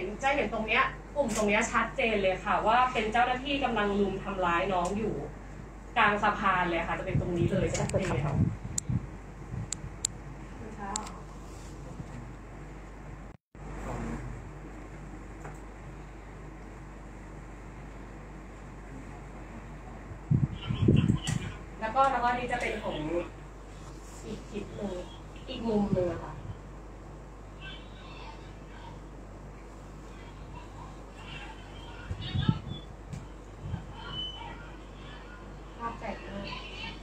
เห็นตรงเนี้ยกลุ่มตรงเนี้ยชัดเจนเลยค่ะว่าเป็นเจ้าหน้าที่กำลังรุมทำร้ายน้องอยู่กลางสะพานเลยค่ะจะเป็นตรงนี้เลยชัดเจนแล้วก็นี่จะเป็นของอีกคลิปนึงอีกมุมนึงค่ะภาพแตกมาก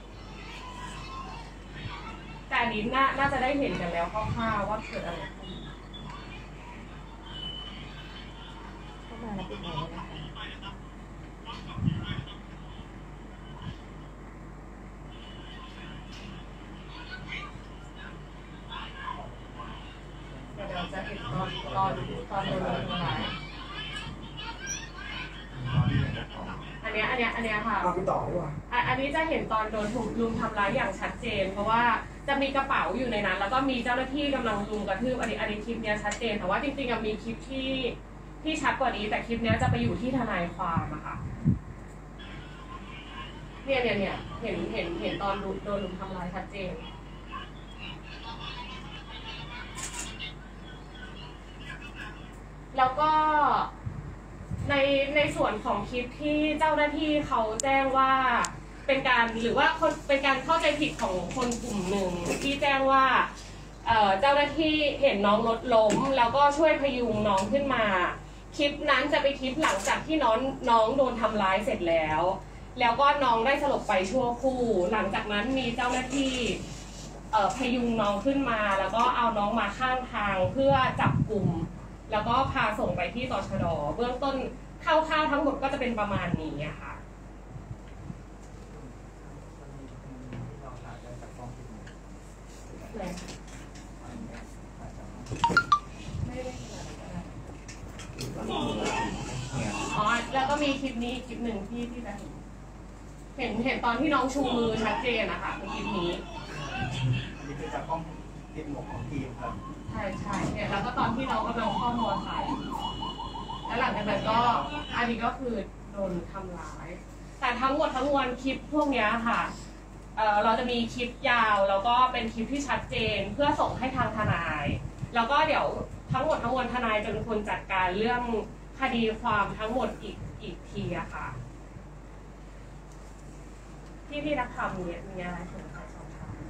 แต่อันนี้น่าจะได้เห็นกันแล้วคร่าวๆว่าเกิดอะไรขึ้นเข้ามาแล้วปิดไมค์นะคะเราจะเห็นตอนโดนทำร้ายอันเนี้ยค่ะไปต่อดีกว่าอันนี้จะเห็นตอนโดนถูกรุมทำร้ายอย่างชัดเจนเพราะว่าจะมีกระเป๋าอยู่ในนั้นแล้วก็มีเจ้าหน้าที่กำลังรุมกระทืบอันนี้คลิปเนี้ยชัดเจนแต่ว่าจริงๆมีคลิปที่ชัดกว่านี้แต่คลิปเนี้ยจะไปอยู่ที่ทนายความอะค่ะเนี่ยเห็นตอนโดนรุมทำร้ายชัดเจนแล้วก็ในส่วนของคลิปที่เจ้าหน้าที่เขาแจ้งว่าเป็นการหรือว่าเป็นการเข้าใจผิดของคนกลุ่มหนึ่งที่แจ้งว่าเจ้าหน้าที่เห็นน้องรถล้มแล้วก็ช่วยพยุงน้องขึ้นมาคลิปนั้นจะเป็นคลิปหลังจากที่น้องโดนทำร้ายเสร็จแล้วก็น้องได้สลบไปชั่วครู่หลังจากนั้นมีเจ้าหน้าที่พยุงน้องขึ้นมาแล้วก็เอาน้องมาข้างทางเพื่อจับกลุ่มแล้วก็พาส่งไปที่ตชด.เบื้องต้นคร่าวๆทั้งหมดก็จะเป็นประมาณนี้ค่ะอ๋อแล้วก็มีคลิปนี้คลิปหนึ่งที่จะเห็นตอนที่น้องชูมือชัดเจนนะคะในคลิปนี้อันนี้คือจากกล้องติดหมวกของทีมครับใช่เนี่ยแล้วก็ตอนที่เรากำลังเข้ามอไซค์แล้วหลังจากนั้นก็อันนี้ก็คือโดนทำร้ายแต่ทั้งหมดทั้งมวลคลิปพวกนี้ค่ะเราจะมีคลิปยาวแล้วก็เป็นคลิปที่ชัดเจนเพื่อส่งให้ทางทนายแล้วก็เดี๋ยวทั้งหมดทั้งมวลทนายจะเป็นคนจัดการเรื่องคดีความทั้งหมดอีกทีอะค่ะพี่นักธรรมเนี่ยมีอะไรสงสัยสอบถาม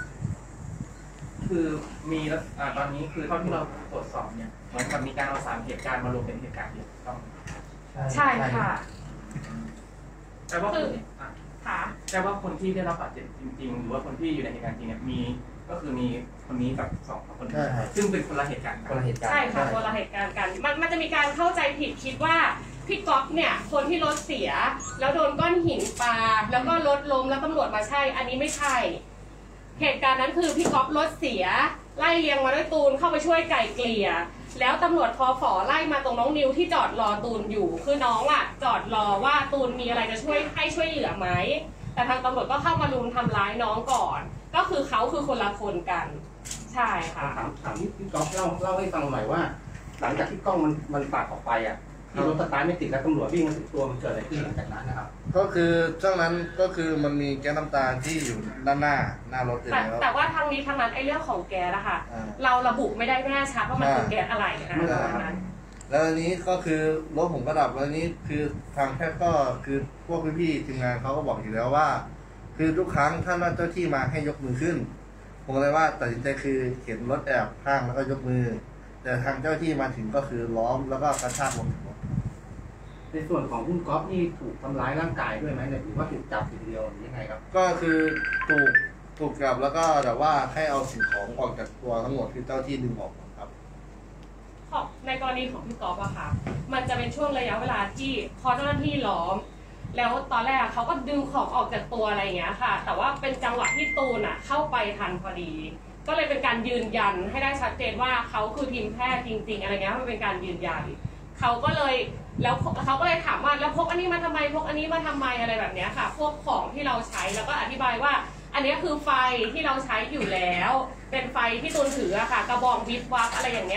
คือมีตอนนี้คือเท่าที่เราตรวจสอบเนี่ยเหมือนกับมีการเอา3เหตุการณ์มารวมเป็นเหตุการณ์เดียวต้องใช่ค่ะแต่ว่าแต่ว่าคนที่ได้รับบาดเจ็บจริงๆหรือว่าคนที่อยู่ในเหตุการณ์จริงเนี่ยมีคนนี้กับ2คนซึ่งเป็นคนละเหตุการณ์ใช่ค่ะคนละเหตุการณ์กันมันจะมีการเข้าใจผิดคิดว่าพี่ก๊อฟเนี่ยคนที่รถเสียแล้วโดนก้อนหินปาแล้วก็รถล้มแล้วตำรวจมาใช่อันนี้ไม่ใช่เหตุการณ์นั้นคือพี่ก๊อฟรถเสียไล่เลียงมาด้วยตูนเข้าไปช่วยไก่เกลี่ยแล้วตำรวจพฝไล่มาตรงน้องนิวที่จอดรอตูนอยู่คือน้องอ่ะจอดรอว่าตูนมีอะไรจะช่วยเหลือไหมแต่ทางตำรวจก็เข้ามารุมทำร้ายน้องก่อนก็คือเขาคือคนละคนกันใช่ค่ะถามพี่ก๊อฟเล่าให้ฟังหน่อยว่าหลังจากที่กล้องมันตัดออกไปอ่ะที่รถสตาร์ทไม่ติดแล้วตำรวจวิ่งมาถึงตัวมันเกิดอะไรขึ้นหลังจากนั้นนะครับก็คือช่วงนั้นก็คือมันมีแก๊สน้ำตาที่อยู่ด้านหน้ารถอยู่แล้วแต่ว่าทางนี้ทางนั้นไอ้เรื่องของแก๊สอะค่ะเราระบุไม่ได้แน่ชัดว่ามันคือแก๊สอะไรนะแล้วอันนี้ก็คือรถผมก็ดับแล้วนี้คือทางแพทย์ก็คือพวกพี่ๆทีมงานเขาก็บอกอยู่แล้วว่าคือทุกครั้งถ้าเจ้าที่มาให้ยกมือขึ้นผมเลยว่าตัดสินใจคือเข็นรถแอบข้างแล้วก็ยกมือแต่ทางเจ้าที่มาถึงก็คือล้อมแล้วก็กระชากลงในส่วนของคุณก๊อฟนี่ถูกทำร้ายร่างกายด้วยไหมหรือว่าถูกจับอย่างเดียวหรือยังไงครับก็คือถูกจับแล้วก็แต่ว่าให้เอาสิ่งของออกจากตัวทั้งหมดคือเจ้าที่ดึงออกครับในกรณีของพี่ก๊อฟอะค่ะมันจะเป็นช่วงระยะเวลาที่พอเจ้าหน้าที่ล้อมแล้วตอนแรกเขาก็ดึงของออกจากตัวอะไรอย่างเงี้ยค่ะแต่ว่าเป็นจังหวะที่ตูนอะเข้าไปทันพอดีก็เลยเป็นการยืนยันให้ได้ชัดเจนว่าเขาคือทีมแพทย์จริงๆอะไรเงี้ยมันเป็นการยืนยันเขาก็เลยถามว่าแล้วพกอันนี้มาทำไมพกอันนี้มาทำไมอะไรแบบนี้ค่ะพวกของที่เราใช้แล้วก็อธิบายว่าอันนี้คือไฟที่เราใช้อยู่แล้วเป็นไฟที่ตูนถืออะค่ะกระบองวิบวับอะไรอย่างเงี้ย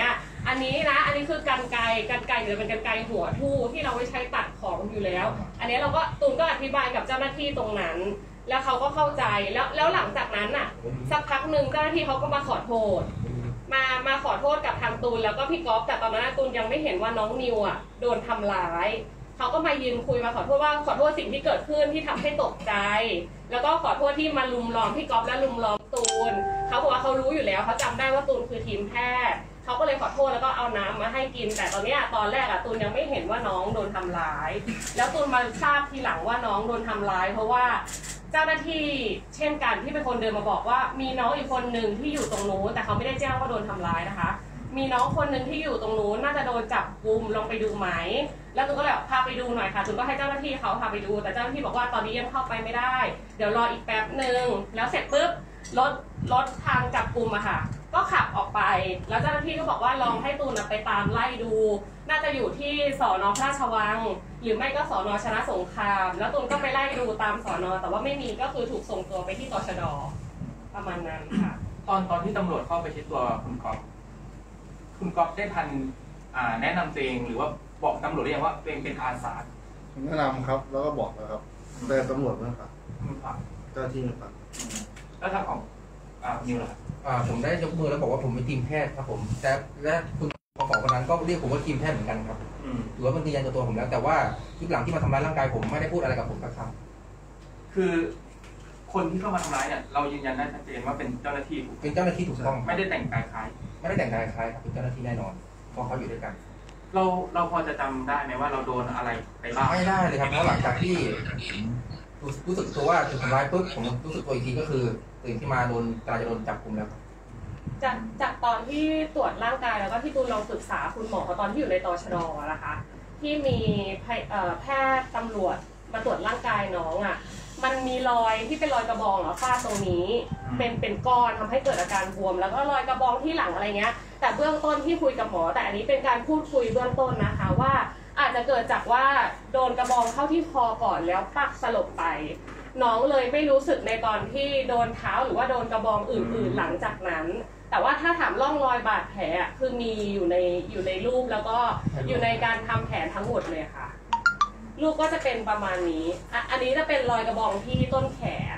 อันนี้นะอันนี้คือกรรไกรหรือเป็นกรรไกรหัวทู่ที่เราไว้ใช้ตัดของอยู่แล้ว อันนี้เราก็ตูนก็อธิบายกับเจ้าหน้าที่ตรงนั้น แล้วเขาก็เข้าใจแล้วหลังจากนั้นน่ะสักพักหนึ่งเจ้าหน้าที่เขาก็มาขอโทษมาขอโทษกับทางตูนแล้วก็พี่ก๊อฟแต่ตอนนั้นตูนยังไม่เห็นว่าน้องนิวอ่ะโดนทำร้ายเขาก็มายืนคุยมาขอโทษว่าขอโทษสิ่งที่เกิดขึ้นที่ทำให้ตกใจ แล้วก็ขอโทษที่มาลุมล้อมพี่ก๊อฟและลุมล้อมตูนเขาบอกว่าเขารู้อยู่แล้วเขาจำได้ว่าตูนคือทีมแพทย์เขาก็เลยขอโทษแล้วก็เอาน้ำมาให้กินแต่ตอนแรกอะตูนยังไม่เห็นว่าน้องโดนทำร้ายแล้วตูนมาทราบทีหลังว่าน้องโดนทำร้ายเพราะว่าเจ้าหน้าที่เช่นกันที่เป็นคนเดินมาบอกว่ามีน้องอีกคนหนึ่งที่อยู่ตรงนู้นแต่เขาไม่ได้แจ้งว่าโดนทำร้ายนะคะมีน้องคนหนึ่งที่อยู่ตรงนู้นน่าจะโดนจับกุมลองไปดูไหมแล้วตูนก็เลยพาไปดูหน่อยค่ะตูนก็ให้เจ้าหน้าที่เขาพาไปดูแต่เจ้าหน้าที่บอกว่าตอนนี้ยังเข้าไปไม่ได้เดี๋ยวรออีกแป๊บนึงแล้วเสร็จปุ๊บรถทางจับกุมอะค่ะก็ขับออกไปแล้วเจ้าหน้าที่ก็บอกว่าลองให้ตูนไปตามไล่ดูน่าจะอยู่ที่สน.พระราชวังหรือไม่ก็สน.ชนะสงครามแล้วตูนก็ไปไล่ดูตามสน.แต่ว่าไม่มีก็คือถูกส่งตัวไปที่ตชด.ประมาณนั้นค่ะตอนที่ตำรวจเข้าไปเช็ดตัวคุณก๊อฟได้ทันแนะนำตัวเองหรือว่าบอกตำรวจหรือยังว่าตัวเองเป็นอาสาแนะนำครับแล้วก็บอกแล้วครับแต่ตำรวจไม่ฟังเจ้าที่ไม่ฟังแล้วทางของนิวล่ะผมได้ยกมือแล้วบอกว่าผมเป็นทีมแพทย์ครับผมแต่และคุณปกคนนั้นก็เรียกผมว่าทีมแพทย์เหมือนกันครับถือว่ามันยืนยันตัวผมแล้วแต่ว่าที่หลังที่มาทำร้ายร่างกายผมไม่ได้พูดอะไรกับผมสักคำคือคนที่เข้ามาทำร้ายเนี่ยเรายืนยันได้ชัดเจนว่าเป็นเจ้าหน้าที่เป็นเจ้าหน้าที่ถูกต้องไม่ได้แต่งกายคล้ายไม่ได้แต่งกายคล้ายครับเป็นเจ้าหน้าที่แน่นอนเพราะเขาอยู่ด้วยกันเราพอจะจำได้ไหมว่าเราโดนอะไรไปบ้างไม่ได้เลยครับเพราะหลังจากที่รู้สึกตัวว่าถูกทำร้ายปุ๊บผมรู้สึกตัวอีกทีก็คือตื่นที่มากำลังจะโดนจับกุมแล้วจากตอนที่ตรวจร่างกายแล้วก็ที่ตูนลองปรึกษาคุณหมอตอนที่อยู่ในตชด.นะคะที่มีแพทย์ตำรวจมาตรวจร่างกายน้องอ่ะมันมีรอยที่เป็นรอยกระบองฟาดตรงนี้เป็นก้อนทำให้เกิดอาการบวมแล้วก็รอยกระบองที่หลังอะไรเงี้ยแต่เบื้องต้นที่คุยกับหมอแต่อันนี้เป็นการพูดคุยเบื้องต้นนะคะว่าอาจจะเกิดจากว่าโดนกระบองเข้าที่คอก่อนแล้วปักสลบไปน้องเลยไม่รู้สึกในตอนที่โดนเท้าหรือว่าโดนกระบองอื่นๆหลังจากนั้นแต่ว่าถ้าถามร่องรอยบาดแผลคือมีอยู่ในรูปแล้วก็อยู่ในการทำแผนทั้งหมดเลยค่ะรูปก็จะเป็นประมาณนี้อันนี้จะเป็นรอยกระบองที่ต้นแขน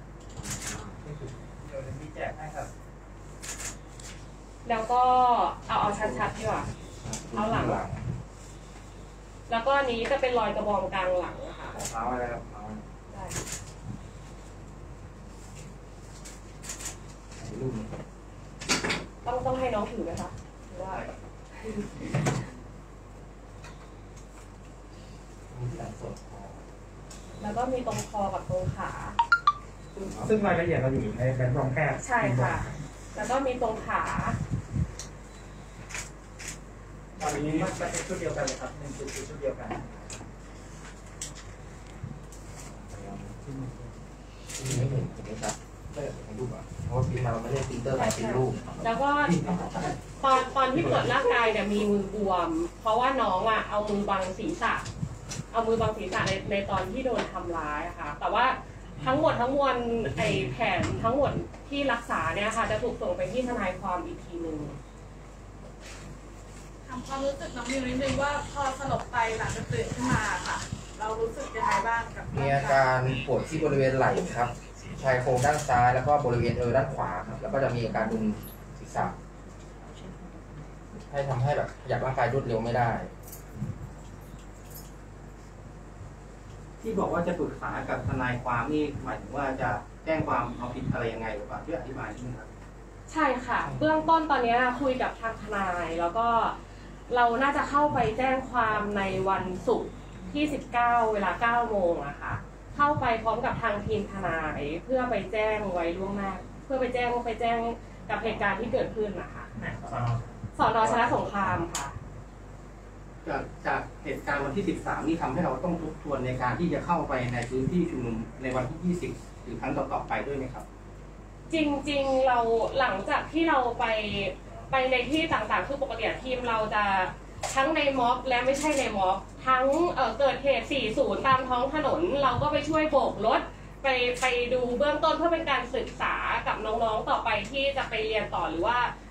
เดี๋ยวมีแจกให้ครับแล้วก็เอาชัดๆดีกว่าเอาหลังแล้วก็อันนี้จะเป็นรอยกระบองกลางหลังนะคะเท้าอะไรครับต้องให้น้องถือไหมคะว่าแล้วก็มีตรงคอกับตรงขาซึ่งรายละเอียดเราอยู่ในแบบรองแพทย์ใช่ค่ะแล้วก็มีตรงขาตอนนี้มันเป็นชุดเดียวกันเลยครับเป็นชุดเดียวกันไม่เห็นครับเป็นรูปเพราะว่าพิมพ์มาเราไม่ได้พิมพ์เตอร์มาเป็นรูปแล้วก็ตอนที่ตรวจร่างกายเนี่ยมีมือบวมเพราะว่าน้องอ่ะเอามือบังศีรษะในตอนที่โดนทำร้ายค่ะแต่ว่าทั้งหมดทั้งมวลไอแผนทั้งหมดที่รักษาเนี่ยค่ะจะถูกส่งไปที่ทนายความอีกทีนึงถามความรู้สึกน้องมิวนิดนึงว่าพอสลบไปหลังจากตื่นขึ้นมาค่ะเรารู้สึกยังไงบ้างกับมีอาการปวดที่บริเวณไหล่ครับชายโครงด้านซ้ายแล้วก็บริเวณด้านขวาครับแล้วก็จะมีอาการดึงศีรษะให้ทำให้แบบขยับร่างกายรวดเร็วไม่ได้ที่บอกว่าจะปรึกษากับทนายความนี่หมายถึงว่าจะแจ้งความเอาผิดอะไรยังไงหรือเปล่าช่วยอธิบายนิดนึงครับใช่ค่ะเบื้องต้นตอนนี้คุยกับทางทนายแล้วก็เราน่าจะเข้าไปแจ้งความในวันศุกร์ที่19เวลา 9 โมงนะคะเข้าไปพร้อมกับทางทีมทนายเพื่อไปแจ้งไว้ล่วงหน้าเพื่อไปแจ้งกับเหตุการณ์ที่เกิดขึ้นนะคะสน.ชนะสงครามค่ะจากเหตุการณ์วันที่13นี่ทำให้เราต้องทบทวนในการที่จะเข้าไปในพื้นที่ชุมนุมในวันที่20หรือครั้งต่อๆไปด้วยไหมครับจริงๆเราหลังจากที่เราไปในที่ต่างๆคือปกติทีมเราจะทั้งในม็อบและไม่ใช่ในม็อบทั้งเกิดเหตุ40ตามท้องถนนเราก็ไปช่วยโบกรถไปดูเบื้องต้นเพื่อเป็นการศึกษากับน้องๆต่อไปที่จะไปเรียนต่อหรือว่า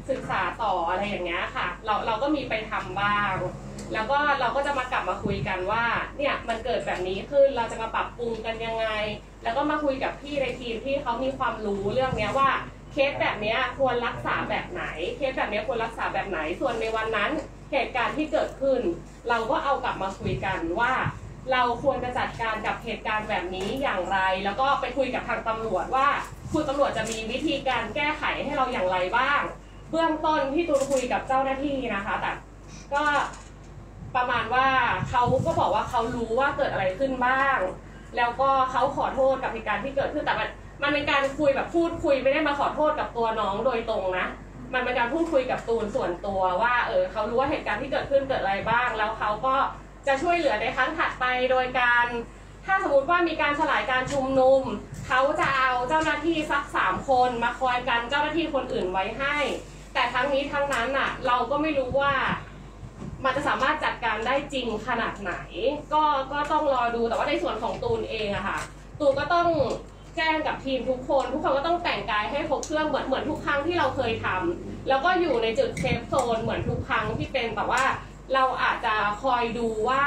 ศึกษาต่ออะไรอย่างเงี้ยค่ะเราก็มีไปทำบ้างแล้วก็เราก็จะมากลับมาคุยกันว่าเนี่ยมันเกิดแบบนี้ขึ้นเราจะมาปรับปรุงกันยังไงแล้วก็มาคุยกับพี่ในทีมที่เขามีความรู้เรื่องเนี้ยว่าเคสแบบนี้ควรรักษาแบบไหนเคสแบบนี้ควรรักษาแบบไหนส่วนในวันนั้นเหตุการณ์ที่เกิดขึ้นเราก็เอากลับมาคุยกันว่าเราควรจะจัดการกับเหตุการณ์แบบนี้อย่างไรแล้วก็ไปคุยกับทางตำรวจว่าคุณตำรวจจะมีวิธีการแก้ไขให้เราอย่างไรบ้างเบื้องต้นที่ตูนคุยกับเจ้าหน้าที่นะคะแต่ก็ประมาณว่าเขาก็บอกว่าเขารู้ว่าเกิดอะไรขึ้นบ้างแล้วก็เขาขอโทษกับเหตุการณ์ที่เกิดขึ้นแต่มันเป็นการคุยแบบพูดคุยไม่ได้มาขอโทษกับตัวน้องโดยตรงนะมันเป็นการพูดคุยกับตูนส่วนตัวว่าเขารู้ว่าเหตุการณ์ที่เกิดขึ้นเกิดอะไรบ้างแล้วเขาก็จะช่วยเหลือในครั้งถัดไปโดยการถ้าสมมติว่ามีการสลายการชุมนุมเขาจะเอาเจ้าหน้าที่สัก3 คนมาคอยกันเจ้าหน้าที่คนอื่นไว้ให้แต่ทั้งนี้ทั้งนั้นอ่ะเราก็ไม่รู้ว่ามันจะสามารถจัดการได้จริงขนาดไหนก็ต้องรอดูแต่ว่าในส่วนของตูนเองอะค่ะตูนก็ต้องแจ้งกับทีมทุกคนก็ต้องแต่งกายให้ครบเครื่องเหมือนทุกครั้งที่เราเคยทำแล้วก็อยู่ในจุดเซฟโซนเหมือนทุกครั้งที่เป็นแต่ว่าเราอาจจะคอยดูว่า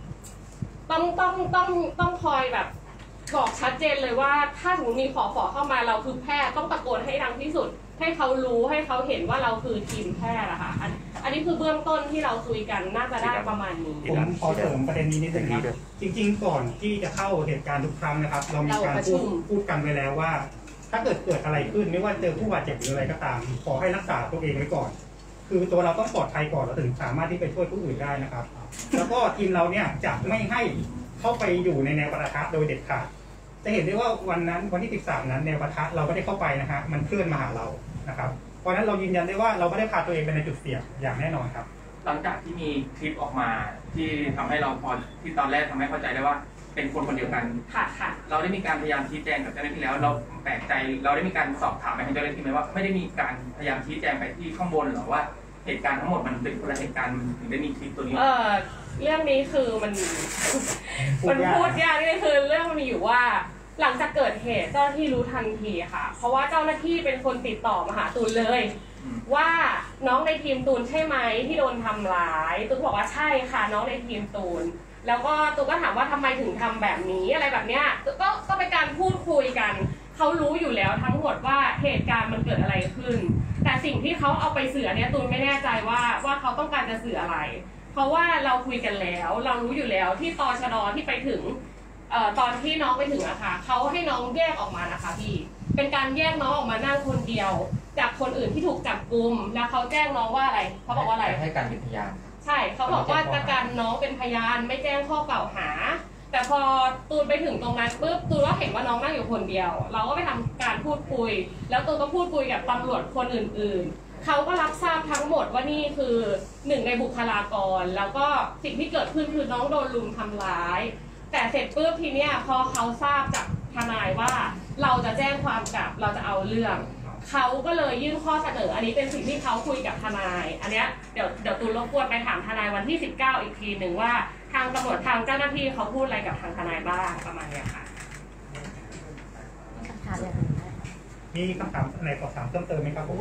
ต้องคอยแบบบอกชัดเจนเลยว่าถ้าสมมติมีขอเข้ามาเราคือแพทย์ต้องตะโกนให้ดังที่สุดให้เขารู้ให้เขาเห็นว่าเราคือทีมแพทย์อะค่ะอันนี้คือเบื้องต้นที่เราคุยกันน่าจะได้ประมาณนี้ผมขอเสริมประเด็นนี้นิดนึงครับจริงๆก่อนที่จะเข้าเหตุการณ์ทุกครั้งนะครับเรามีการพูดกันไว้แล้วว่าถ้าเกิดอะไรขึ้นไม่ว่าเจอผู้บาดเจ็บหรืออะไรก็ตามขอให้รักษาตัวเองไว้ก่อนคือตัวเราต้องปลอดภัยก่อนเราถึงสามารถที่ไปช่วยผู้อื่นได้นะครับแล้วก็ทีมเราเนี่ยจะไม่ให้เข้าไปอยู่ในแนวปะทะโดยเด็ดขาดจะเห็นได้ว่าวันที่13นั้นแนวปะทะเราไม่ได้เข้าไปนะฮะมันเคลื่อนมาหาเรานะครับเพราะนั้นเรายืนยันได้ว่าเราไม่ได้พาตัวเองไปในจุดเสี่ยงอย่างแน่นอนครับหลังจากที่มีคลิปออกมาที่ทำให้เราพอที่ตอนแรกทำให้เข้าใจได้ว่าเป็นคนเดียวกันค่ะเราได้มีการพยายามชี้แจงกับเจ้าหน้าที่แล้วเราแปลกใจเราได้มีการสอบถามไปทางเจ้าหน้าที่ไหมว่าไม่ได้มีการพยายามชี้แจงไปที่ข้างบนหรือว่าเหตุการณ์ทั้งหมดมันเป็นคนละเหตุการณ์ถึงได้มีคลิปตัวนี้เรื่องนี้คือมันพูดยากนี่คือเรื่องมันมีอยู่ว่าหลังจากเกิดเหตุเจ้าหน้าที่รู้ทันทีค่ะเพราะว่าเจ้าหน้าที่เป็นคนติดต่อมาหาตูนเลยว่าน้องในทีมตูนใช่ไหมที่โดนทำร้ายตูนบอกว่าใช่ค่ะน้องในทีมตูนแล้วก็ตูนก็ถามว่าทำไมถึงทำแบบนี้อะไรแบบเนี้ยก็เป็นการพูดคุยกันเขารู้อยู่แล้วทั้งหมดว่าเหตุการณ์มันเกิดอะไรขึ้นแต่สิ่งที่เขาเอาไปสื่อเนี่ยตูนไม่แน่ใจว่าเขาต้องการจะสื่ออะไรเพราะว่าเราคุยกันแล้วเรารู้อยู่แล้วที่ตชด.ที่ไปถึงตอนที่น้องไปถึงอะค่ะเขาให้น้องแยกออกมานะคะพี่เป็นการแยกน้องออกมานั่งคนเดียวจากคนอื่นที่ถูกจับกุมแล้วเขาแจ้งน้องว่าอะไรเขาบอกว่าอะไรให้การเป็นพยานใช่เขาบอกว่าจะกันน้องเป็นพยานไม่แจ้งข้อกล่าวหาแต่พอตูนไปถึงตรงนั้นปุ๊บตูนก็เห็นว่าน้องนั่งอยู่คนเดียวเราก็ไปทำการพูดคุยแล้วตูนก็พูดคุยกับตำรวจคนอื่นๆเขาก็รับทราบทั้งหมดว่านี่คือหนึ่งในบุคลากรแล้วก็สิ่งที่เกิดขึ้นคือน้องโดนลุมทำร้ายแต่เสร็จปุ๊บทีเนี้ยพอเขาทราบจากทนายว่าเราจะแจ้งความกลับเราจะเอาเรื่องเขาก็เลยยื่นข้อเสนออันนี้เป็นสิ่งที่เขาคุยกับทนายอันเนี้ยเดี๋ยวตูนรบกวนไปถามทนายวันที่19อีกทีหนึ่งว่าทางตำรวจทางเจ้าหน้าที่เขาพูดอะไรกับทางทนายบ้างประมาณนี้ค่ะมีคำถามไหนสอบถามเพิ่มเติมไหมครับผม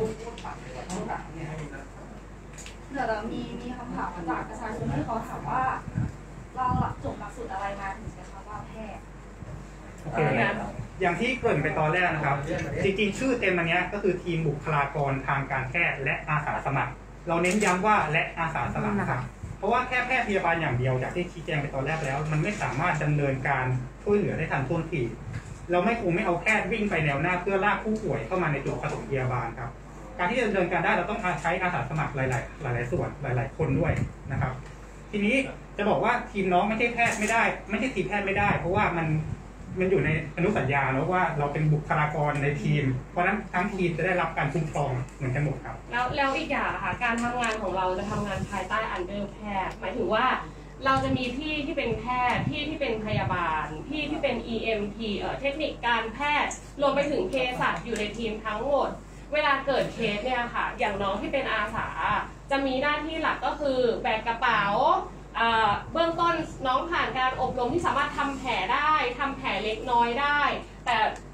เดี๋ยวเรามีคำถามจากประชาชนที่เขาถามว่าเราจบหลักสูตรอะไรมาถึงใช้คำว่าแพทย์โอเคอย่างที่เกริ่นไปตอนแรกนะครับจริงๆชื่อเต็มอันนี้ก็คือทีมบุคลากรทางการแพทย์และอาสาสมัครเราเน้นย้ำว่าและอาสาสมัครครับเพราะว่าแค่แพทย์พยาบาลอย่างเดียวจากที่ชี้แจงไปตอนแรกแล้วมันไม่สามารถดำเนินการช่วยเหลือได้ทันท่วงทีเราไม่เอาแพทย์วิ่งไปแนวหน้าเพื่อลากผู้ป่วยเข้ามาในจุดปฐมพยาบาลครับการที่จะดำเนินการได้เราต้องใช้อาสาสมัครหลายส่วนหลายคนด้วยนะครับทีนี้จะบอกว่าทีมน้องไม่ใช่แพทย์ไม่ได้ไม่ใช่ทีมแพทย์ไม่ได้เพราะว่ามันอยู่ในอนุสัญญาเนอะว่าเราเป็นบุคลากรในทีมเพราะนั้นทั้งทีมจะได้รับการคุ้มครองเหมือนกันหมดครับแล้วอีกอย่างค่ะการทำงานของเราจะทำงานภายใต้อันเดอร์แพทย์หมายถึงว่าเราจะมีพี่ที่เป็นแพทย์พี่ที่เป็นพยาบาลพี่ที่เป็น EMT เทคนิคการแพทย์รวมไปถึงเภสัชอยู่ในทีมทั้งหมดเวลาเกิดเคสเนี่ยค่ะอย่างน้องที่เป็นอาสาจะมีหน้าที่หลักก็คือแบกกระเป๋าเบื้องต้นน้องผ่านการอบรมที่สามารถทำแผลได้ทำแผลเล็กน้อยได้แต่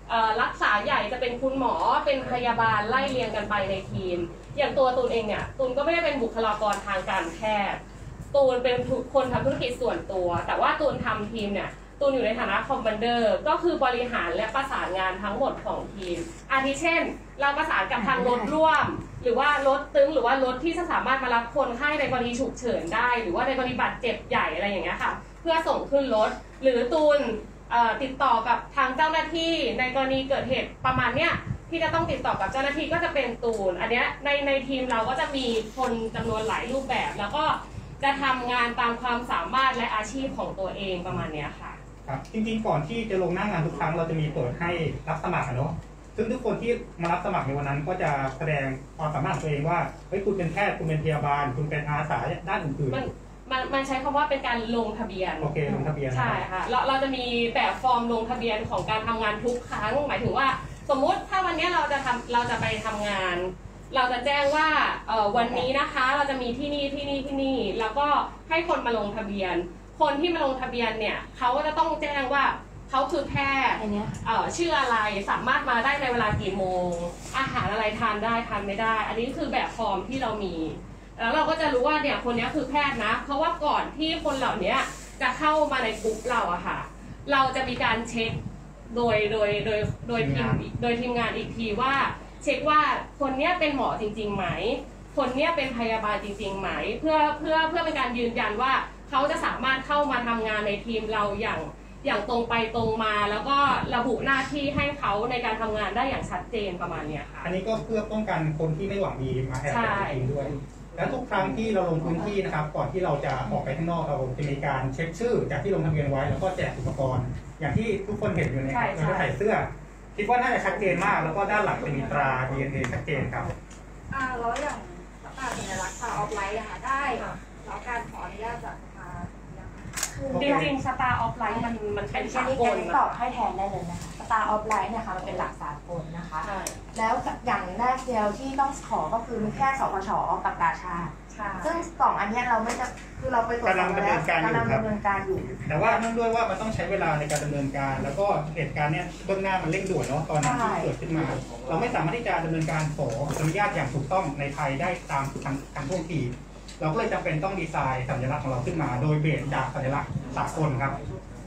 รักษาใหญ่จะเป็นคุณหมอเป็นพยาบาลไล่เรียงกันไปในทีมอย่างตัวตูนเองเนี่ยตูนก็ไม่ได้เป็นบุคลากรทางการแพทย์ตูนเป็นคนทำธุรกิจส่วนตัวแต่ว่าตูนทำทีมเนี่ยตูนอยู่ในฐานะคอมมานเดอร์ก็คือบริหารและประสานงานทั้งหมดของทีมอาทิเช่นเราประสานกับทางรถร่วมหรือว่ารถตึงหรือว่ารถที่จะสามารถมารับคนไข้ในกรณีฉุกเฉินได้หรือว่าในกรณีบาดเจ็บใหญ่อะไรอย่างเงี้ยค่ะเพื่อส่งขึ้นรถหรือตูนติดต่อกับทางเจ้าหน้าที่ในกรณีเกิดเหตุประมาณเนี้ยที่จะต้องติดต่อกับเจ้าหน้าที่ก็จะเป็นตูนอันเนี้ยในทีมเราก็จะมีคนจำนวนหลายรูปแบบแล้วก็จะทำงานตามความสามารถและอาชีพของตัวเองประมาณเนี้ยค่ะครับจริงๆก่อนที่จะลงหน้างานทุกครั้งเราจะมีเปิดให้รับสมัครเนาะซึ่งทุกคนที่มารับสมัครในวันนั้นก็จะแสดงความสามารถของตัวเองว่าเฮ้ยคุณเป็นแพทย์คุณเป็นพยาบาลคุณเป็นอาสาด้านอื่นๆมันใช้คำว่าเป็นการลงทะเบียนโอเคลงทะเบียนใช่ค่ะเราจะมีแบบฟอร์มลงทะเบียนของการทำงานทุกครั้งหมายถึงว่าสมมุติถ้าวันนี้เราจะไปทำงานเราจะแจ้งว่าวันนี้นะคะเราจะมีที่นี่แล้วก็ให้คนมาลงทะเบียนคนที่มาลงทะเบียนเนี่ยเขาก็จะต้องแจ้งว่าเขาคือแพทย์ชื่ออะไรสามารถมาได้ในเวลากี่โมงอาหารอะไรทานได้ทานไม่ได้อันนี้คือแบบฟอร์มที่เรามีแล้วเราก็จะรู้ว่าเนี่ยคนนี้คือแพทย์นะเพราะว่าก่อนที่คนเหล่านี้จะเข้ามาในกลุ่มเราอะค่ะเราจะมีการเช็คโดยทีมงานอีกทีว่าเช็คว่าคนนี้เป็นหมอจริงๆไหมคนนี้เป็นพยาบาลจริงๆไหมเพื่อเป็นการยืนยันว่าเขาจะสามารถเข้ามาทำงานในทีมเราอย่างตรงไปตรงมาแล้วก็ระบุหน้าที่ให้เขาในการทำงานได้อย่างชัดเจนประมาณนี้ค่ะอันนี้ก็เพื่อป้องกันคนที่ไม่หวังดีมาแอบในทีมด้วยและทุกครั้งที่เราลงพื้นที่นะครับก่อนที่เราจะออกไปข้างนอกเราจะมีการเช็คชื่อจากที่ลงทะเบียนไว้แล้วก็แจกอุปกรณ์อย่างที่ทุกคนเห็นอยู่ในเราจะใส่เสื้อคิดว่าน่าจะชัดเจนมากแล้วก็ด้านหลังจะมีตรา DNA ชัดเจนครับแล้วอย่างสัญลักษณ์ออฟไลท์อะค่ะได้แล้วการขออนุญาตจากจริงๆ Star of Light มันเป็นสากลตอบให้แทนได้เลยนะคะ Star of Light เนี่ยค่ะมันเป็นหลักสากลนะคะแล้วอย่างแรกเดียวที่ต้องขอก็คือมีแค่สพช.กับกาชาดซึ่งสองอันนี้เราไม่จะคือเราไปตรวจสอบแล้วกำลังดำเนินการอยู่แต่ว่าเนื่องด้วยว่ามันต้องใช้เวลาในการดำเนินการแล้วก็เหตุการณ์เนี้ยเบื้องหน้ามันเร่งด่วนเนาะตอนนั้นที่เกิดขึ้นมาเราไม่สามารถที่จะดำเนินการขออนุญาตอย่างถูกต้องในไทยได้ตามทันท่วงทีเราก็เลยจำเป็นต้องดีไซน์สัญลักษณ์ของเราขึ้นมาโดยเบสจากสัญลักษณ์สากลครับ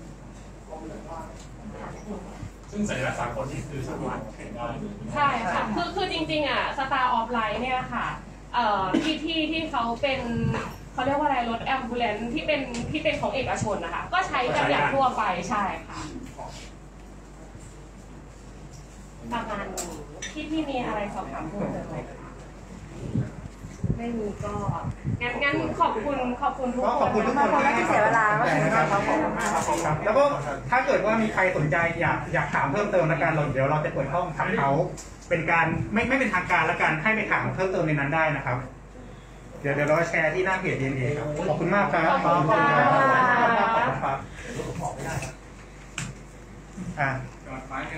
ซึ่งสัญลักษณ์สากลนี่คือสามารถเห็นได้ใช่ค่ะคือจริงๆอ่ะ Star of Light เนี่ยค่ะที่เขาเป็นเขาเรียกว่าอะไรรถแอมบูเลนซ์ที่เป็นของเอกชนนะคะก็ใช้กันอย่างทั่วไปใช่ค่ะประมาณนี้ที่มีอะไรสอบถามเพิ่มเติมไหมคะไม่มีก็งั้นขอบคุณทุกคนขอบคุณทุกคนที่เสียเวลาครับแล้วก็ถ้าเกิดว่ามีใครสนใจอยากถามเพิ่มเติมแล้วกันเดี๋ยวเราจะเปิดห้องถามเขาเป็นการไม่เป็นทางการแล้วกันให้ไปถามเพิ่มเติมในนั้นได้นะครับเดี๋ยวเราแชร์ที่หน้าเพจ DNA ครับขอบคุณมากครับขอบคุณครับ